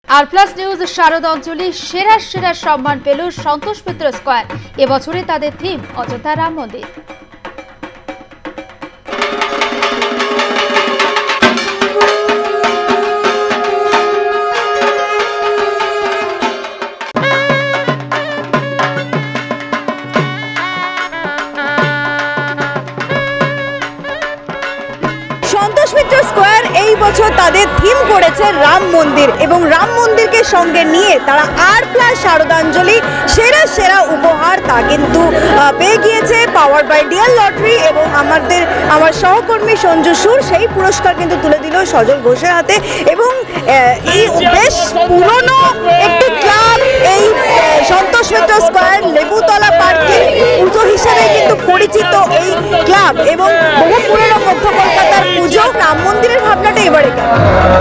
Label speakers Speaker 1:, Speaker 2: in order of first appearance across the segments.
Speaker 1: RPLUS news Sharadanjali সেরা সেরা সম্মান পেল সন্তোষ মিত্র স্কয়ার। এবছরে তাদের থিম অযোধ্যা রাম মন্দির।
Speaker 2: সন্তোষ মিত্র স্কয়ার এই বছর তাদের থিম করেছে রাম মন্দির এবং রাম মন্দিরকে সঙ্গে নিয়ে তারা RPLUS শারদাঞ্জলি সেরা সেরা উপহার তা কিন্তু পেয়ে গিয়েছে পাওয়ার বাই ডিয়ার লটারি এবং আমার সহকর্মী সঞ্জু সুর সেই পুরস্কার কিন্তু তুলে দিল সজল ঘোষের হাতে। এবং এই বেশ পুরনো একটি ক্লাব এই সন্তোষ মিত্র স্কয়ার লেবুতলা পার্কের পুজো হিসেবে কিন্তু পরিচিত এই ক্লাব এবং বহু পুরনো মধ্য কলকাতার পুজো। রাম মন্দিরের ভাবনাটা এবারে কেন?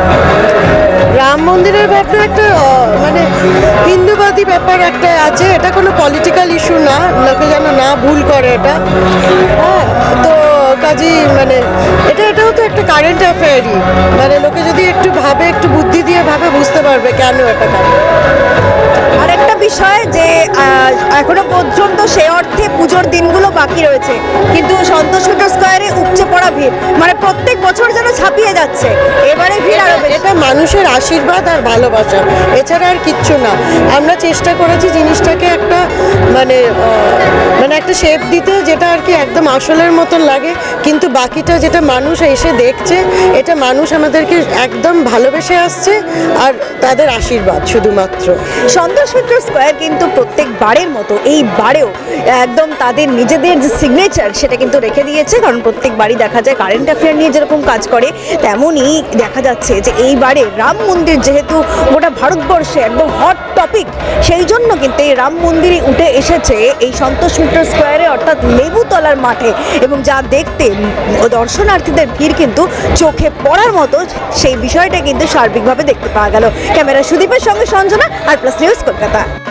Speaker 3: রাম মন্দিরের ব্যাপারে একটা মানে হিন্দুবাদী ব্যাপার একটা আছে, এটা কোনো পলিটিক্যাল ইস্যু না, লোকে যেন না ভুল করে এটা। হ্যাঁ, তো কাজী মানে এটাও তো একটা কারেন্ট অ্যাফেয়ারই, মানে লোকে যদি একটু ভাবে, একটু বুদ্ধি দিয়ে ভাবে, বুঝতে পারবে কেন এটা কারণ।
Speaker 2: আরেকটা বিষয় যে এখনো পর্যন্ত সে অর্থে পুজোর দিনগুলো বাকি রয়েছে, কিন্তু সন্তোষ মিত্র স্কয়ারে উপচে পড়া ভিড়, মানে প্রত্যেক বছর যেন ছাপিয়ে যাচ্ছে, এবারে ভিড় আরো বেশি।
Speaker 3: এটা মানুষের আশীর্বাদ আর ভালোবাসা, এছাড়া আর কিচ্ছু না। আমরা চেষ্টা করেছি জিনিসটাকে একটা মানে একটা শেপ দিতে, যেটা আর কি একদম আসলের মতন লাগে, কিন্তু বাকিটা যেটা মানুষ এসে দেখছে, এটা মানুষ আমাদেরকে একদম ভালোবেসে আসছে আর তাদের আশীর্বাদ শুধুমাত্র।
Speaker 2: সন্তোষ মিত্র স্কয়ার কিন্তু প্রত্যেকবারের মতো এই বারেও একদম তাদের নিজেদের যে সিগনেচার সেটা কিন্তু রেখে দিয়েছে, কারণ প্রত্যেকবারই দেখা যায় কারেন্ট অ্যাফেয়ার নিয়ে যেরকম কাজ করে তেমনই দেখা যাচ্ছে যে এইবারে রাম মন্দির যেহেতু গোটা ভারতবর্ষে একদম হট টপিক, সেই জন্য কিন্তু এই রাম মন্দিরে উঠে এসেছে এই সন্তোষ মিত্র স্কয়ারে অর্থাৎ লেবুতলার মাঠে, এবং যা দেখতে দর্শনার্থীদের ভিড় কিন্তু চোখে পড়ার মতো, সেই বিষয়টা কিন্তু সার্বিকভাবে দেখতে পাওয়া গেল। ক্যামেরা সুদীপের সঙ্গে সঞ্জনা, RPLUS নিউজ কলকাতা।